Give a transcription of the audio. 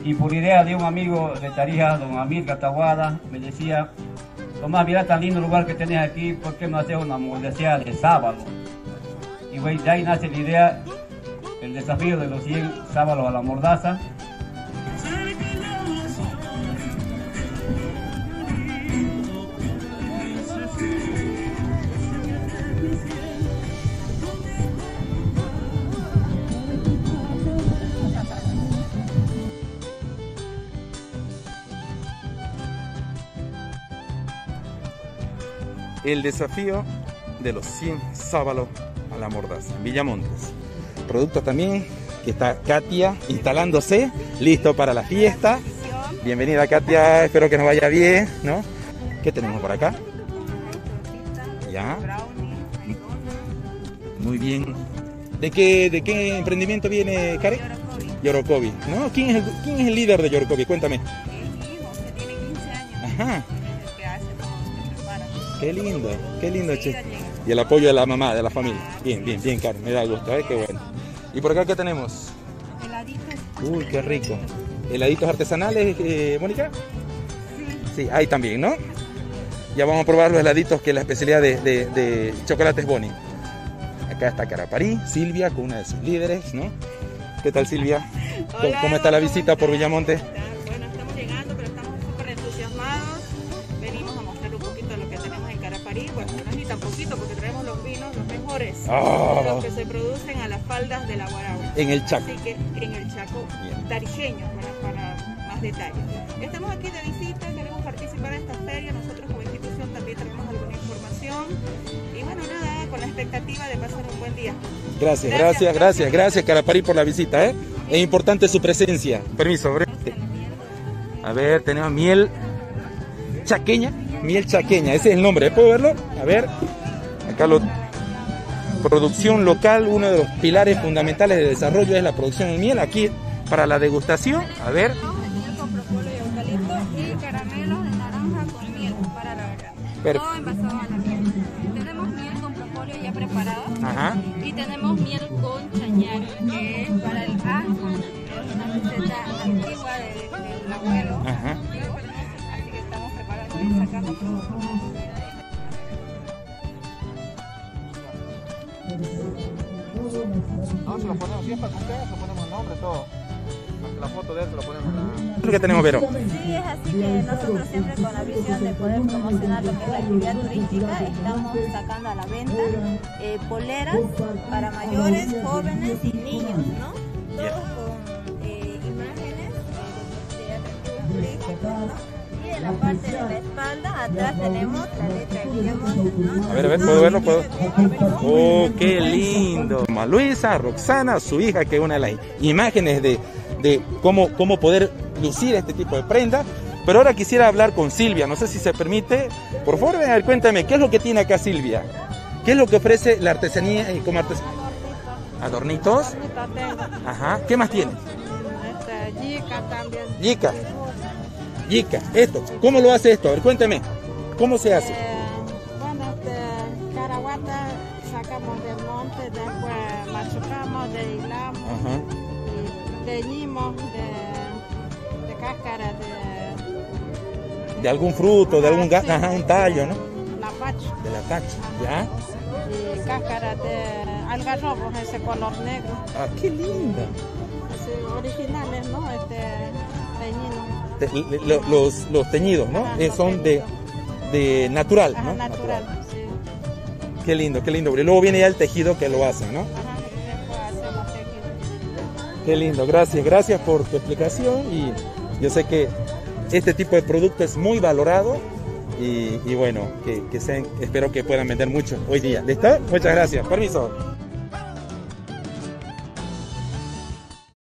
Y por idea de un amigo de Tarija, don Amir Cataguada, me decía: Tomás, mira tan lindo lugar que tenés aquí, ¿por qué no hacer una mordaza de sábalo? Y güey, de ahí nace la idea, el desafío de los 100 sábalos a la mordaza. El desafío de los 100 sábalos a la mordaza en Villamontes. Producto también que está Katia instalándose, listo para la fiesta. Bienvenida, Katia, espero que nos vaya bien, ¿no? ¿Qué tenemos por acá? Ya. Muy bien. ¿De qué emprendimiento viene, Karen? Yorokobi, ¿no? ¿Quién es el líder de Yorokobi? Cuéntame. Es mi hijo, que tiene 15 años. Ajá. Es el que hace todo, que prepara. Qué lindo, che. Y el apoyo de la mamá, de la familia. Bien, Karen, me da gusto, qué bueno. ¿Y por acá qué tenemos? Heladitos. Uy, qué rico. ¿Heladitos artesanales, Mónica? Sí, ahí también, ¿no? Ya vamos a probar los heladitos, que es la especialidad de Chocolates Boni. Acá está Caraparí, Silvia, con una de sus líderes, ¿no? ¿Qué tal, Silvia? Hola, ¿Cómo está la visita por Villamontes? Bueno, estamos llegando, pero estamos súper entusiasmados. Venimos a mostrar un poquito de lo que tenemos en Caraparí. Bueno, no es ni tan poquito, porque traemos los vinos, los mejores, los que se producen a las faldas de la Guaragua. En el Chaco. Así que en el Chaco tarijeño, para más detalles. Estamos aquí de visita, queremos participar en esta feria. Nosotros como institución también tenemos alguna información. Y bueno, nada, con la expectativa de pasar un buen día. Gracias, Caraparí, por la visita, ¿eh? Es importante su presencia. Permiso, a ver, tenemos miel chaqueña, ese es el nombre, ¿puedo verlo? A ver, acá producción local, uno de los pilares fundamentales de desarrollo es la producción de miel. Aquí para la degustación, a ver. Miel con propóleo y eucalipto y caramelos de naranja con miel para la verdad. Todo envasado a la miel. Tenemos miel con propóleo ya preparada. Ajá. Y tenemos miel con chañar, que es para el ajo. Es una receta antigua del abuelo. Ajá. Así que estamos preparando y sacando todo. No, se lo ponemos, si es para cumpleaños, le ponemos el nombre, todo. La foto de él se lo ponemos. ¿Qué tenemos, Vero? Sí, es así que nosotros siempre con la visión de poder promocionar lo que es la actividad turística, estamos sacando a la venta poleras para mayores, jóvenes y niños, ¿no? Todos con imágenes de atractivos turísticos, ¿no? Y en la parte de la espalda, atrás tenemos la letra de Villamontes, ¿no? A ver, ¿puedo verlo? ¿Puedo? ¡Oh, qué lindo! Luisa, Roxana, su hija, que es una de las imágenes de cómo poder lucir este tipo de prenda. Pero ahora quisiera hablar con Silvia, no sé si se permite. Por favor, ven a ver, cuéntame, ¿qué es lo que tiene acá Silvia? ¿Qué es lo que ofrece la artesanía como artesanía? ¿Adornitos? Ajá, ¿qué más tiene? Yica también. Yica, esto, ¿cómo lo hace esto? A ver, cuéntame, ¿cómo se hace? Bueno, caraguata sacamos del monte, después machucamos, deshilamos, teñimos de cáscara de algún fruto, de algún un tallo, ¿no? La pacha. De la pacha, ¿ya? Y cáscara de algarrobos, ese color negro. Ah, qué linda. Así, originales, ¿no? Teñidos. Los teñidos, ¿no? Son de natural, ¿no? Natural, sí. Qué lindo, qué lindo. Y luego viene ya el tejido que lo hace, ¿no? Después hacemos tejido. Qué lindo, gracias por tu explicación. Y yo sé que este tipo de producto es muy valorado y bueno, espero que puedan vender mucho hoy día. ¿Listo? Muchas gracias. Permiso.